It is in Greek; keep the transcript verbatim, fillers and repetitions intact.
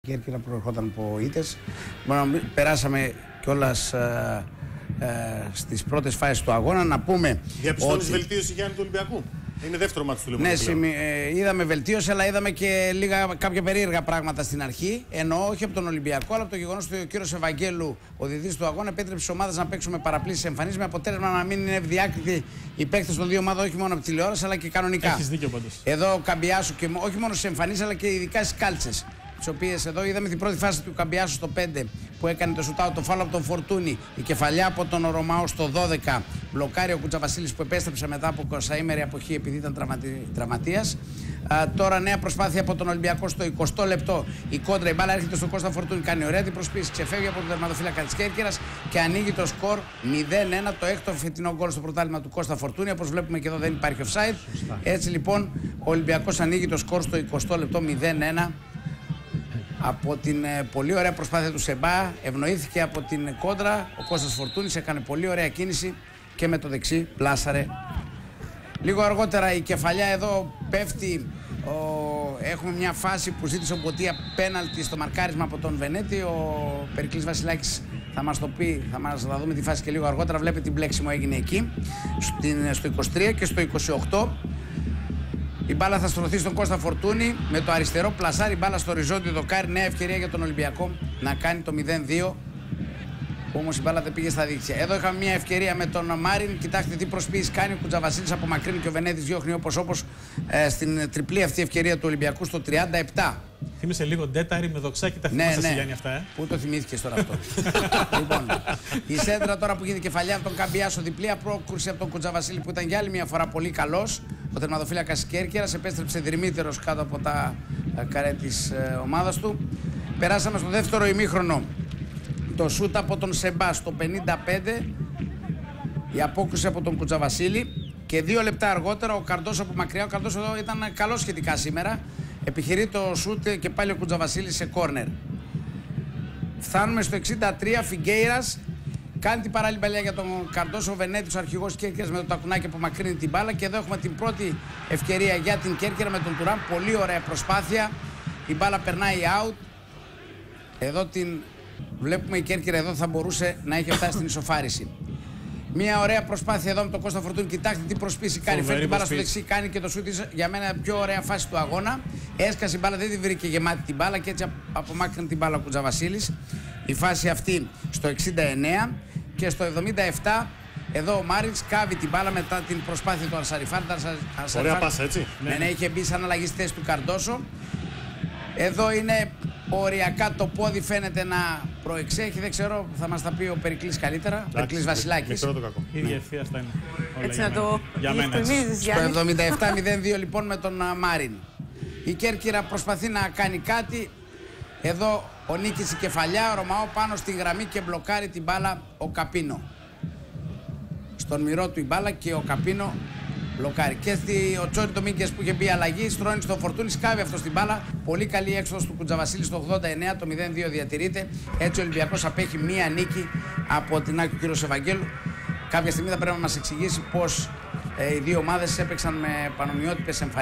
Η Κέρκυρα προερχόταν από ήττες. Περάσαμε κιόλας ε, ε, στις πρώτες φάσεις του αγώνα. Να πούμε. Διαπιστώνεις ότι... βελτίωση, Γιάννη, του Ολυμπιακού. Είναι δεύτερο μάτι του Ναι, Ολυμπιακού. ε, είδαμε βελτίωση, αλλά είδαμε και λίγα, κάποια περίεργα πράγματα στην αρχή. Ενώ όχι από τον Ολυμπιακό, αλλά από το γεγονός ότι ο κύριος Ευαγγέλου, ο διαιτητής του αγώνα, επέτρεψε στις ομάδες να παίξουν με παραπλήσεις εμφανίσεις, με αποτέλεσμα να μην είναι ευδιάκριτοι οι παίκτες των δύο ομάδων, όχι μόνο από τηλεόραση αλλά και κανονικά. Έχεις δίκιο πάντως. Εδώ ο Καμπιάσου, και όχι μόνο στις εμφανίσεις αλλά και ειδικά στις κάλτσες. Τις οποίες εδώ είδαμε την πρώτη φάση του Καμπιάσου στο πέντε που έκανε το σουτάου, το φάουλ από τον Φορτούνη, η κεφαλιά από τον Ρωμαό στο δώδεκα, μπλοκάρει ο Κουτσαβασίλης που επέστρεψε μετά από εικοσαήμερη αποχή επειδή ήταν τραυματι... τραυματίας. Α, τώρα νέα προσπάθεια από τον Ολυμπιακό στο εικοστό λεπτό. Η κόντρα, η μπάλα έρχεται στον Κώστα Φορτούνη, κάνει ωραία την προσπίση, ξεφεύγει από τον τερματοφύλακα της Κέρκυρας και ανοίγει το σκορ μηδέν ένα, το έκτο φετινό γκολ στο πρωτάθλημα του Κώστα Φορτούνη. Όπως βλέπουμε και εδώ δεν υπάρχει offside. Έτσι λοιπόν ο Ολυμπιακός ανοίγει το σκορ στο εικοστό λεπτό μηδέν ένα. Από την ε, πολύ ωραία προσπάθεια του Σεμπά, ευνοήθηκε από την κόντρα, ο Κώστας Φορτούνης έκανε πολύ ωραία κίνηση και με το δεξί πλάσαρε. Λίγο αργότερα η κεφαλιά εδώ πέφτει, ο, έχουμε μια φάση που ζήτησε ο Μποτία πέναλτι στο μαρκάρισμα από τον Βενέτη, ο Περικλής Βασιλάκης θα μας το πει, θα μας θα δούμε τη φάση και λίγο αργότερα, βλέπετε την μπλέξιμο έγινε εκεί, στην, στο είκοσι τρία και στο είκοσι οκτώ. Η μπάλα θα στρωθεί στον Κώστα Φορτούνη με το αριστερό πλασάρι, μπάλα στο οριζόντιο δοκάρι, νέα ευκαιρία για τον Ολυμπιακό να κάνει το μηδέν δύο. Όμως η μπάλα δεν πήγε στα δίκτυα. Εδώ είχαμε μια ευκαιρία με τον Μάριν. Κοιτάξτε τι προσποίηση κάνει ο Κουτζαβασίλης από μακρύνει και ο Βενέτης διώχνει όπως όπως ε, στην τριπλή αυτή ευκαιρία του Ολυμπιακού στο τριάντα επτά. Θύμισε λίγο ντέταρι με δοξάκι, τα θυμάσαι, ναι, ναι. Γιάννη, αυτά, ε? Πού το θυμήθηκες τώρα αυτό? Λοιπόν, η σέντρα τώρα που γίνεται κεφαλιά από τον Καμπιάσο, διπλή απόκρουση από τον Κουτζαβασίλη που ήταν για άλλη μια φορά πολύ καλός. Ο τερματοφύλακας Κέρκυρας επέστρεψε δρυμύτερος κάτω από τα καρέ της ε, ομάδας του. Περάσαμε στο δεύτερο ημίχρονο. Το σούτ από τον Σεμπά στο πενήντα πέντε, η απόκρουση από τον Κουτζαβασίλη και δύο λεπτά αργότερα ο Καρντόσο από μακριά. Ο Καρντόσο εδώ ήταν καλός σχετικά σήμερα. Επιχειρεί το σούτ και πάλι ο Κουτζαβασίλης σε κόρνερ. Φτάνουμε στο εξήντα τρία, Φιγκέιρας κάνει την παράλληλη παλιά για τον Καρντόσο, ο Βενέτης, ο αρχηγός Κέρκυρας με το τακουνάκι που μακρύνει την μπάλα και εδώ έχουμε την πρώτη ευκαιρία για την Κέρκυρα με τον Τουράν. Πολύ ωραία προσπάθεια. Η μπάλα περνάει out. Εδώ την βλέπουμε, η Κέρκυρα εδώ θα μπορούσε να έχει φτάσει στην ισοφάριση. Μια ωραία προσπάθεια εδώ με τον Κώστα Φορτούνη. Κοιτάξτε τι προσπίση κάνει. Φέρνει την μπάλα στο δεξί, κάνει και το σούτ. Για μένα πιο ωραία φάση του αγώνα. Έσκασε η μπάλα, δεν τη βρήκε γεμάτη την μπάλα και έτσι απομάκρυνε την μπάλα ο Κουτζαβασίλης. Η φάση αυτή στο εξήντα εννέα και στο εβδομήντα επτά. Εδώ ο Μάρινς κάβει την μπάλα μετά την προσπάθεια του Αρσαριφάρ. Ωραία πάσα, έτσι. Ναι, ναι, είχε μπει σαν αλλαγή στη θέση του Καρντόσο. Εδώ είναι οριακά το πόδι, φαίνεται να προεξέχει. Δεν ξέρω, θα μας τα πει ο Περικλής καλύτερα. Ο Περικλής Βασιλάκης. Μικρό το κακό. Η ίδια ευθεία αυτά είναι. Έτσι να το διευκρινίζεις, Στο εβδομήντα επτά μηδέν δύο λοιπόν με τον Μάριν. Η Κέρκυρα προσπαθεί να κάνει κάτι. Εδώ ο Νίκης η κεφαλιά, ο Ρωμαό πάνω στη γραμμή και μπλοκάρει την μπάλα ο Καπίνο. Στον μυρό του η μπάλα και ο Καπίνο μπλοκάρει. Και στη, ο Τσόρι Ντομίνγκες που είχε μπει αλλαγή, στρώνει στο Φορτούνη, σκάβει αυτό στην μπάλα. Πολύ καλή έξοδος του Κουτζαβασίλη στο ογδόντα εννέα, το μηδέν δύο διατηρείται. Έτσι ο Ολυμπιακός απέχει μία νίκη από την άκρη του κ. Ευαγγέλου. Κάποια στιγμή θα πρέπει να μας εξηγήσει πώς ε, οι δύο ομάδες έπαιξαν με πανομοιότυπες εμφανίσεις.